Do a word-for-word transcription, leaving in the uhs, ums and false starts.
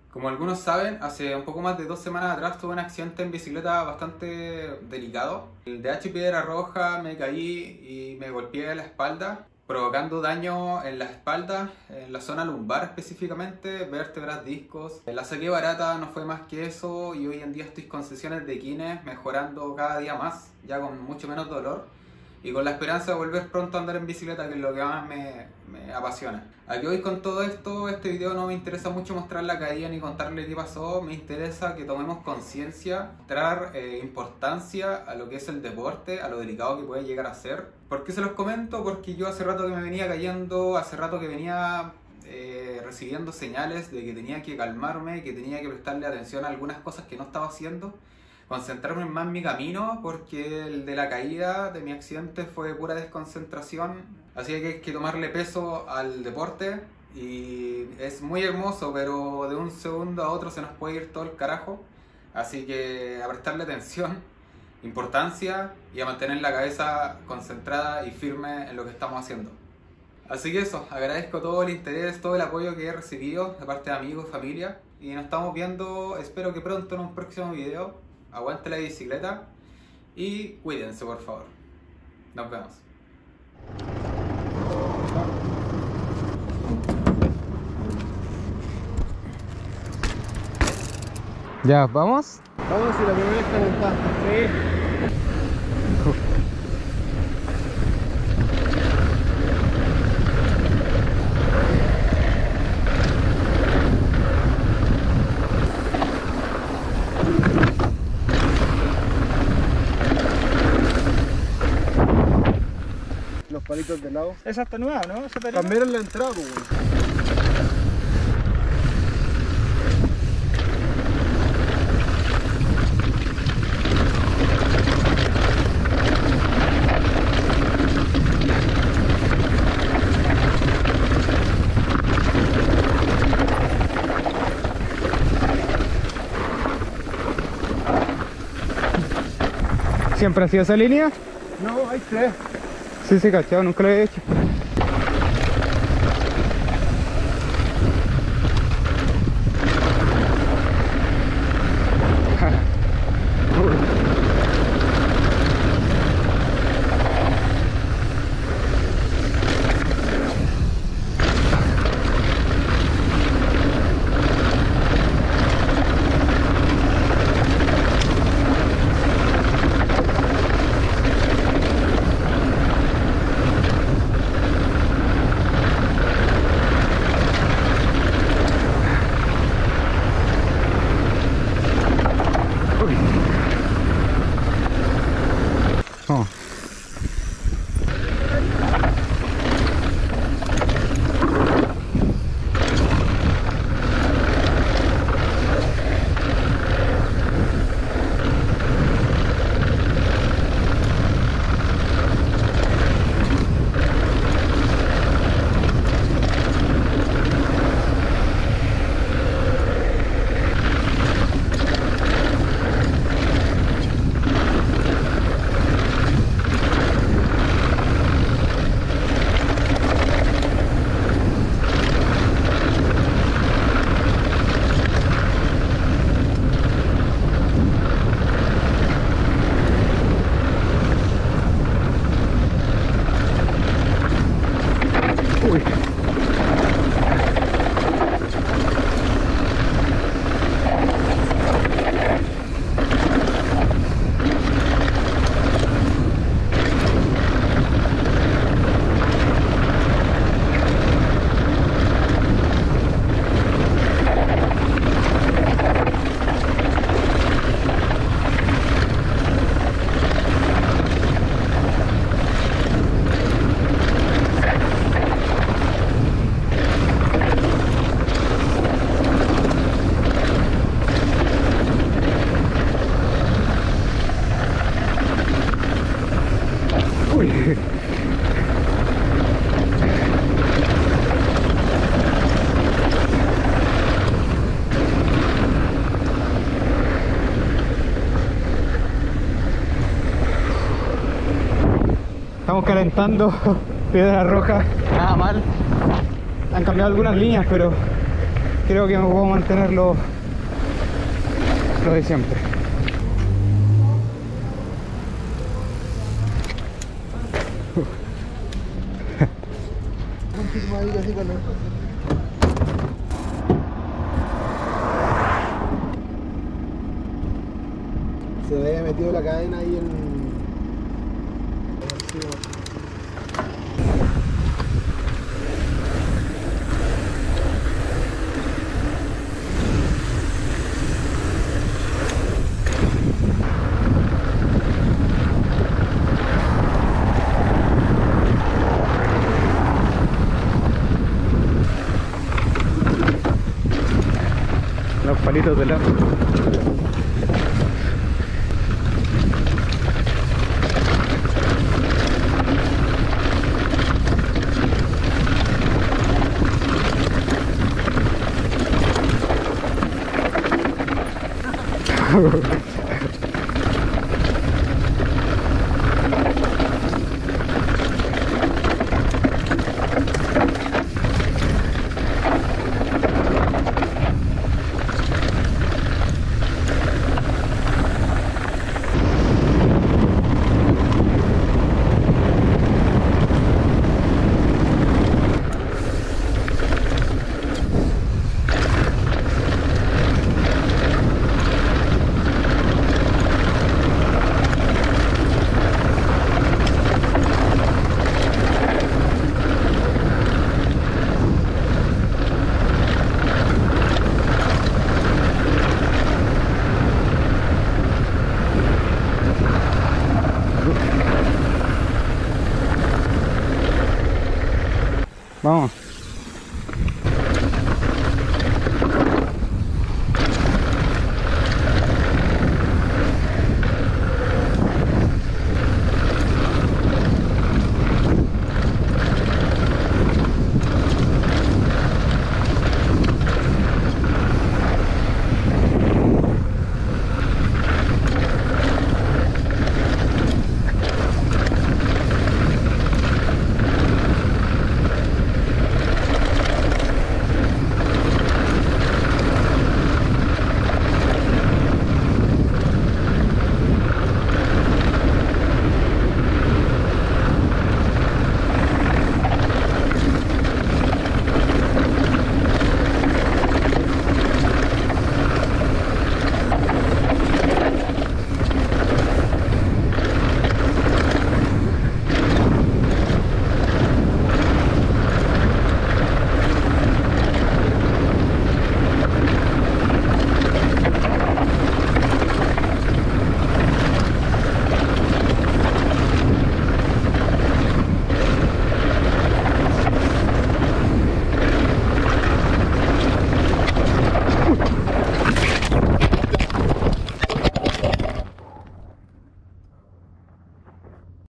Como algunos saben, hace un poco más de dos semanas atrás tuve un accidente en bicicleta bastante delicado. El D H Piedra Roja, me caí y me golpeé la espalda, provocando daño en la espalda, en la zona lumbar específicamente, vértebras, discos. La saqué barata, no fue más que eso, y hoy en día estoy con sesiones de kines, mejorando cada día más, ya con mucho menos dolor, y con la esperanza de volver pronto a andar en bicicleta, que es lo que más me, me apasiona. Aquí voy con todo esto. Este video no me interesa mucho mostrar la caída ni contarle qué pasó, me interesa que tomemos conciencia, mostrar eh, importancia a lo que es el deporte, a lo delicado que puede llegar a ser. ¿Por qué se los comento? Porque yo hace rato que me venía cayendo, hace rato que venía eh, recibiendo señales de que tenía que calmarme, que tenía que prestarle atención a algunas cosas que no estaba haciendo, concentrarme más en mi camino, porque el de la caída de mi accidente fue pura desconcentración. Así que hay que tomarle peso al deporte, y es muy hermoso, pero de un segundo a otro se nos puede ir todo el carajo. Así que a prestarle atención, importancia, y a mantener la cabeza concentrada y firme en lo que estamos haciendo. Así que eso, agradezco todo el interés, todo el apoyo que he recibido de parte de amigos, familia, y nos estamos viendo, espero que pronto, en un próximo video. Aguante la bicicleta y cuídense, por favor. Nos vemos. Ya, ¿vamos? Vamos, si la primera vez calentada. Sí. Los palitos de lado. Esa está nueva, ¿no? Esa está Cambiaron la entrada, pues, güey. ¿Siempre ha sido esa línea? No, hay tres. Sí, sí, cachado, nunca lo he hecho. Oh. Estamos calentando Piedra Roja, nada mal. Han cambiado algunas líneas, pero creo que me puedo mantener lo, lo de siempre. Así con el... Se me había metido la cadena ahí en... Los palitos de lado.